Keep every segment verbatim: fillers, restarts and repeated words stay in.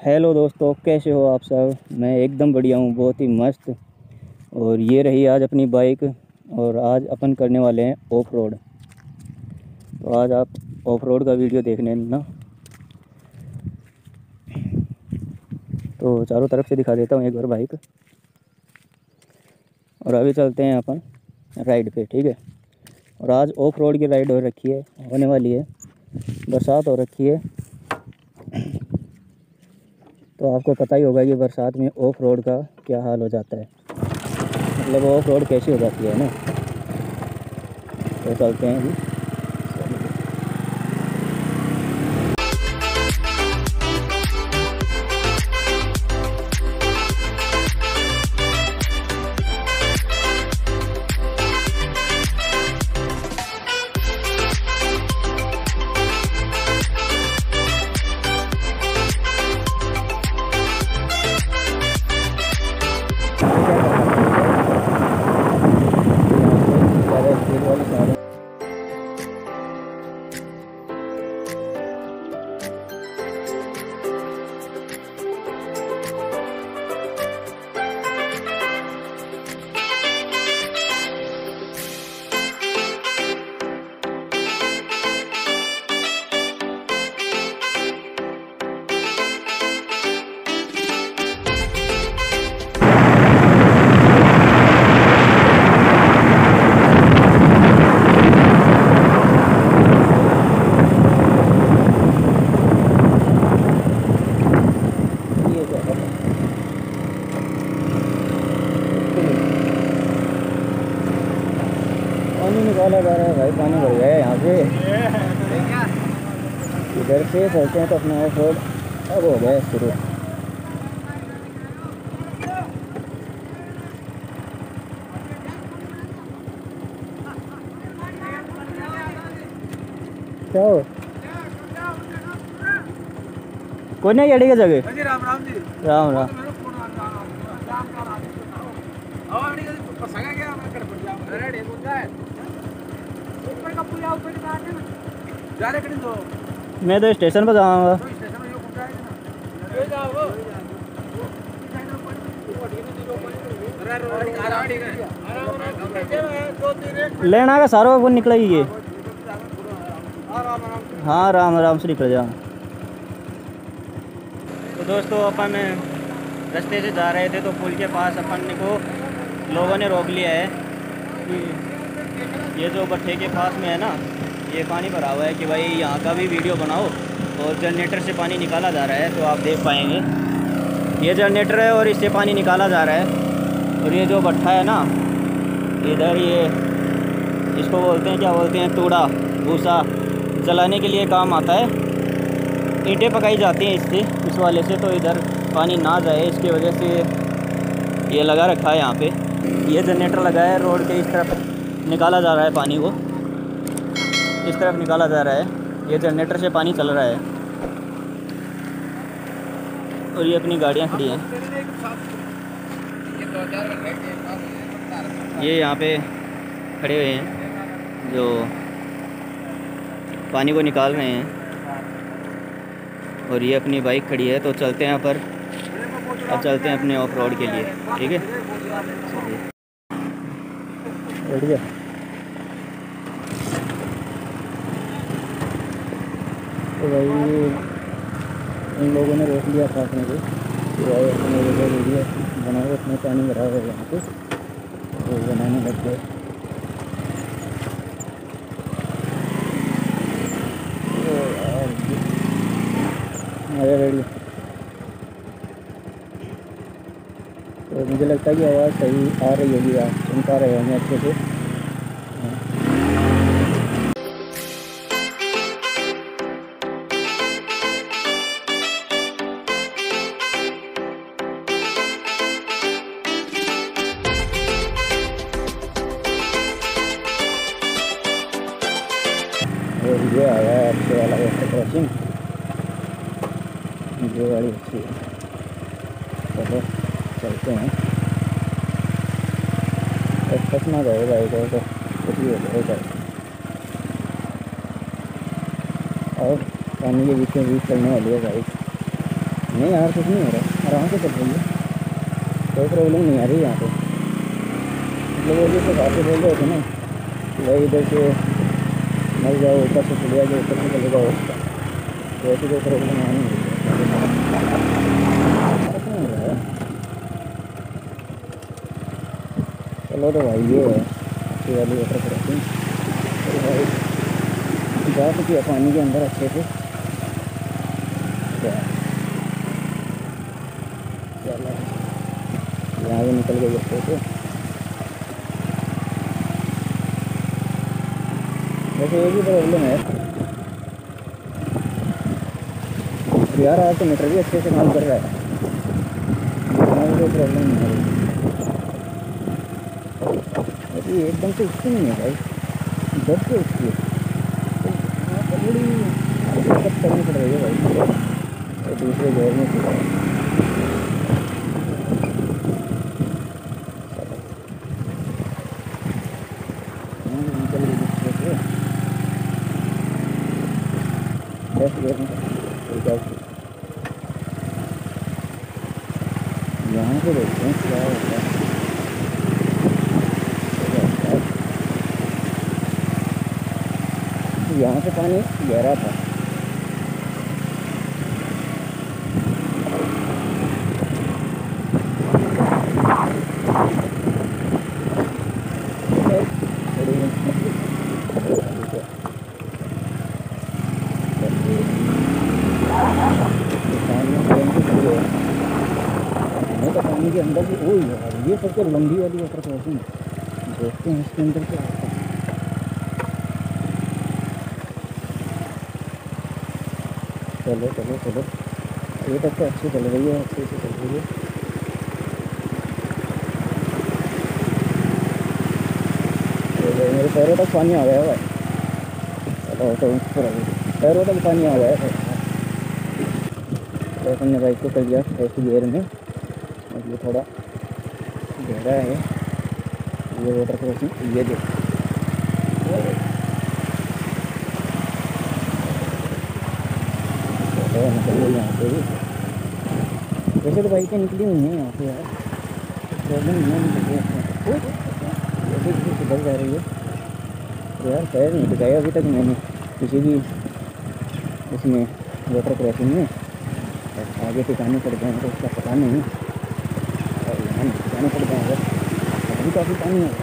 Hello दोस्तों, कैसे हो आप सब। मैं एकदम बढ़िया हूँ, बहुत ही मस्त। और ये रही आज अपनी बाइक, और आज अपन करने वाले हैं ऑफ रोड। तो आज आप ऑफ रोड का वीडियो देखने ना, तो चारों तरफ से दिखा देता हूँ एक बार बाइक। और अभी चलते हैं अपन राइड पे, ठीक है। और आज ऑफ रोड की राइड हो रखी है, होने वाली है। बरसात हो रखी है, तो आपको पता ही होगा कि बरसात में ऑफ रोड का क्या हाल हो जाता है, मतलब ऑफ रोड कैसी हो जाती है ना। तो चलते हैं अभी। पानी निकाला जा रहा है भाई, पानी भर गया है यहाँ पे। इधर से चलते हैं तो अपना ऑफ रोड अब हो गया शुरू। क्या हो कोई नहीं गाड़ी की जगह। राम राम जी। राम राम। मैं तो स्टेशन पर जाऊँगा। लेना का सारा वो निकलेगी ये। हाँ, राम राम से निकल जाओ। तो दोस्तों, अपन रास्ते से जा रहे थे तो पुल के पास अपन को लोगों ने रोक लिया है कि ये जो भट्ठे के पास में है ना, ये पानी भरा हुआ है कि भाई यहाँ का भी वीडियो बनाओ। और जनरेटर से पानी निकाला जा रहा है, तो आप देख पाएंगे ये जनरेटर है और इससे पानी निकाला जा रहा है। और ये जो भट्ठा है ना इधर, ये इसको बोलते हैं, क्या बोलते हैं, तूड़ा भूसा जलाने के लिए काम आता है। ईंटें पकाई जाती हैं इससे, इस वाले से, तो इधर पानी ना जाए इसकी वजह से ये लगा रखा है यहाँ पे। ये जनरेटर लगा है, रोड के इस तरफ निकाला जा रहा है पानी को, इस तरफ निकाला जा रहा है। ये जनरेटर से पानी चल रहा है और ये अपनी गाड़ियाँ खड़ी हैं। ये यहाँ पे खड़े हुए हैं जो पानी को निकाल रहे हैं, और ये अपनी बाइक खड़ी है। तो चलते हैं यहाँ पर, अब चलते हैं अपने ऑफ रोड के लिए, ठीक है। बढ़िया। तो भाई इन लोगों ने रोक लिया था अपने को, तो भाई अपने वीडियो बनाओ, अपने पानी भरा हुआ है यहाँ पे, तो बनाने लग गए। अरे रेडी। तो मुझे लगता है कि आवाज़ सही आ रही होगी, आप सुन पा रहे होंगे अच्छे से। और ये आया है आपके वाला क्रॉसिंग, ये गाड़ी अच्छी है। चलो चलते हैं, फंस ना जाए बाइक तो कुछ भी हो जाए। और पानी के बीच में बीच चलने वाली है बाइक। नहीं यार कुछ नहीं हो रहा, आराम से चल रही है, कोई प्रॉब्लम नहीं आ रही यहाँ पे। मतलब वो जैसे बातें बोल रहे थे ना कि भाई इधर से मर जाओ, ऊपर से चले जाओ, ऊपर से चले जाओ, उसका तो ऐसी कोई प्रॉब्लम आ नहीं रही है। चलो तो भाई ये है अच्छी वाली वाटर क्रॉसिंग। तो भाई जा चुकी है पानी के अंदर अच्छे से। यहाँ भी निकल गई अच्छे से। वैसे ये भी प्रॉब्लम है यार, आज तो मीटर भी अच्छे से काम कर रहा है, हमारी कोई प्रॉब्लम नहीं है। अभी एकदम से उसकी नहीं है भाई, जब से उसकी है तो थोड़ी दिक्कत करनी पड़ रही है भाई, तो दूसरे जोर में यहाँ से देखते हैं क्या होता है। यहाँ से पानी गहरा था, तो पानी के अंदर भी वही है। ये सबसे लंबी वाली वाटर क्रॉसिंग, देखते हैं इसके अंदर क्या होता है। चलो चलो चलो, ये तक तो अच्छी चल रही है, अच्छे से चल रही है। तो मेरे पैरों तक पानी आ गया है भाई, चलो तो ऊपर पैरों तक पानी आ गया है। तो हमने बाइक को कर दिया ऐसी गियर में, और ये थोड़ा गहरा है ये वाटर क्रॉसिंग। ये देखो निकल गई यहाँ पे भी। वैसे तो बाइकें निकली हुई हैं यहाँ पे यार, प्रॉब्लम नहीं है, जैसे सुधर जा रही है। तो यार पैर नहीं टिकाया अभी तक मैंने किसी भी इसमें वाटर क्रॉसिंग में, आगे टिकाने पड़ गए तो उसका पता नहीं, और यहाँ नहीं टिकाने पड़ गए अभी काफ़ी पानी है।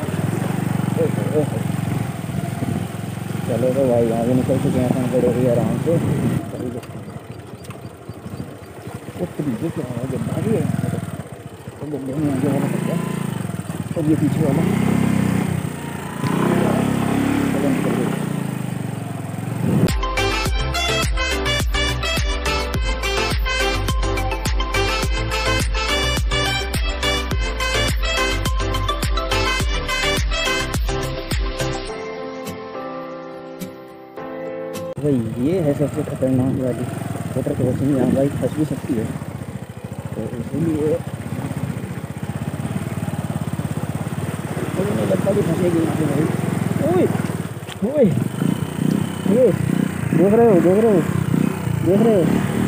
चलो तो भाई यहाँ भी निकल चुके हैं अपन बड़े ही आराम से। उस तरीके क्या है, गड्ढा भी है तो गड्ढे में आगे वाला पड़ गया और ये पीछे वाला चलो निकल गया। भाई ये है सबसे खतरनाक वाली वाटर क्रॉसिंग, यहाँ बाइक फंस भी सकती है, तो इसीलिए मुझे लगता भी फंसेगी यहाँ पे भाई। ओए ओए ये देख रहे हो देख रहे हो देख रहे हो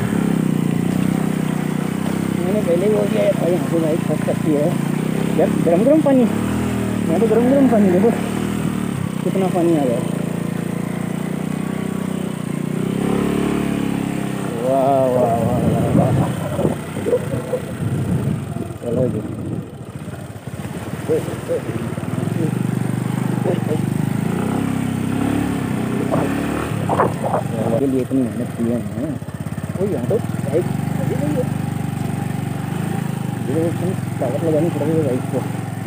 मैंने पहले ही बोल दिया था यहाँ पे बाइक फंस सकती है यार। गरम गरम पानी, यहाँ पे गरम गरम पानी, देखो कितना पानी आ गया। वाह वाह वाह वाह, चलो जी के लिए इतनी मेहनत की है मैंने। वो यहाँ तो बाइक लगी गई है, ताकत लगानी पड़ रही है बाइक को।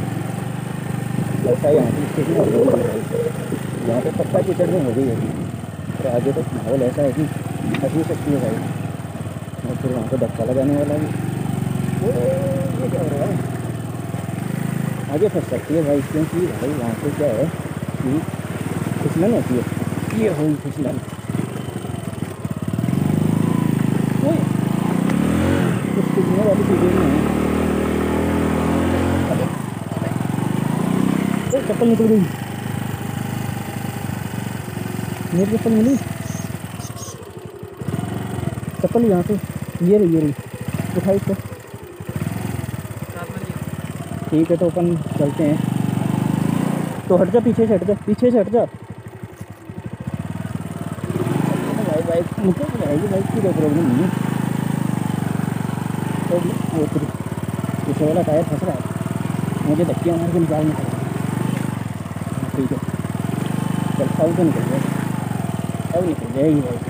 ऐसा यहाँ पे स्टेशन हो गई है, यहाँ पे पक्का की चढ़नी हो गई है तो आगे तो माहौल ऐसा है कि फंस भी सकती है भाई, और फिर वहाँ पे धक्का लगाने वाला भी ये क्या हो रहा है, आगे फंस सकती है भाई। क्योंकि भाई वहाँ पे क्या है कि फिसलन होती है, ये हुई फिसलन। कुछ फिसलने वाली चीज़ें नहीं है। चप्पल निकल गई, मेरी चप्पल मिली, चप्पल यहाँ पे ये रही ये रही उठा इसको। ठीक है तो अपन चलते हैं। तो हट जा, पीछे से हट जा, पीछे से हट जा भाई। बाइक निकल जाएगी, बाइक की कोई प्रॉब्लम नहीं है। तो वो पीछे वाला टायर फंस रहा है, मुझे धक्कियाँ मार के निकालना पड़ेगा। ठीक है चल, अब तो निकल जाए, अब निकल जाएगी बाइक।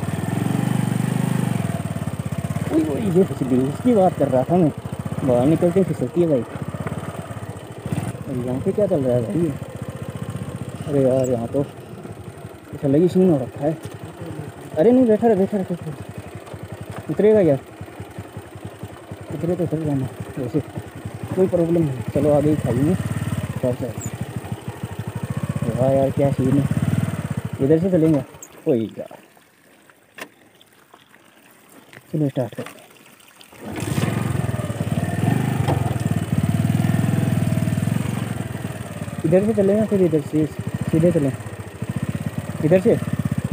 वही वही ये फिसली, इसकी बात कर रहा था मैं। बाहर निकलते फिसलती है बाइक। और यहाँ पे क्या चल रहा है भाई? अरे यार यहाँ तो कुछ अलग ही सीन हो रखा है। अरे नहीं, बैठा रहे बैठा रहे, उतरेगा यार, उतरे तो चल जाना, वैसे कोई प्रॉब्लम नहीं। चलो आगे ही खाएंगे सब से। वाह यार क्या सीन है, इधर से चलेंगे कोई यार। चलो स्टार्ट करते हैं। इधर से चलेंगे फिर इधर से सीधे चलें, इधर से।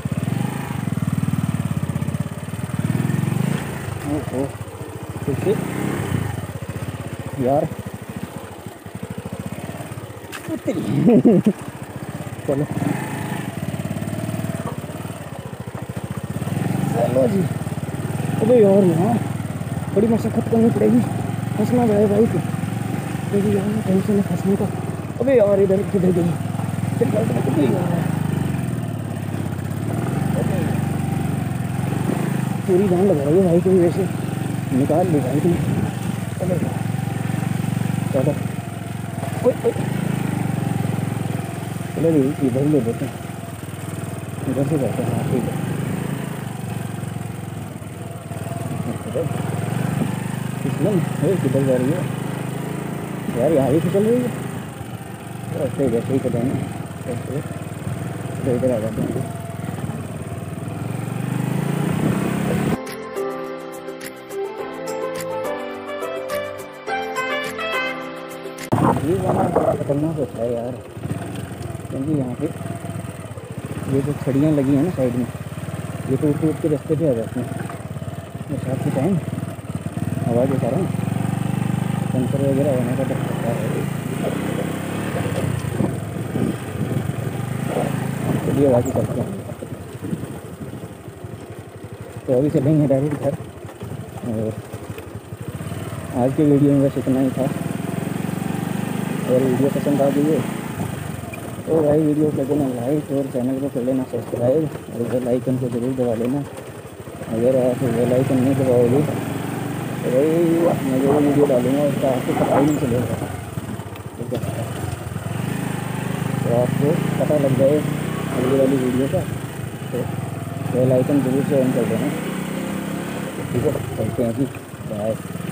ओहो फिर से यार चलो चलो जी। अबे यार यहाँ बड़ी मशक्कत करनी पड़ेगी, फंसना गया भाई को, क्योंकि यहाँ टेंशन है फंसने का। अबे यार इधर किधर गई, चल गलत मत गई यार, पूरी जान लगा रही है भाई को भी, वैसे निकाल ले भाई तुम। चलो चलो ओए ओए, चलो जी इधर ले लेते हैं, इधर से जाते हैं। हाँ ठीक है, फिसलन है किधर जा रही है यार, यहाँ भी फिसल रही है। अच्छा इधर ठीक है जाना, तो इधर आ जाते हैं। ये गाना बड़ा खतरनाक होता है यार, क्योंकि यहाँ पे ये जो छड़ियाँ लगी हैं ना साइड में, ये टूट टूट के रास्ते पे आ जाते हैं। बरसात के टाइम आवाज़ के कारण पंचर वगैरह होने का डर रहता है। चलिए बाकी चलते हैं। तो अभी चलेंगे डायरेक्ट घर। और आज के वीडियो में बस इतना ही था। अगर वीडियो पसंद आ गई है तो भाई वीडियो को कर देना लाइक, और चैनल को कर लेना सब्सक्राइब, और बेल आइकन को ज़रूर दबा लेना। अगर आप बेल आइकन नहीं दबाओगे तो भाई मैं जो वीडियो डालूँगा उसका आपको पता ही नहीं चलेगा। ठीक है, तो आपको पता लग जाए अगली वाली वीडियो का, तो बेल आइकन जरूर से ऑन कर देना। ठीक है, चलते हैं जी, बाय।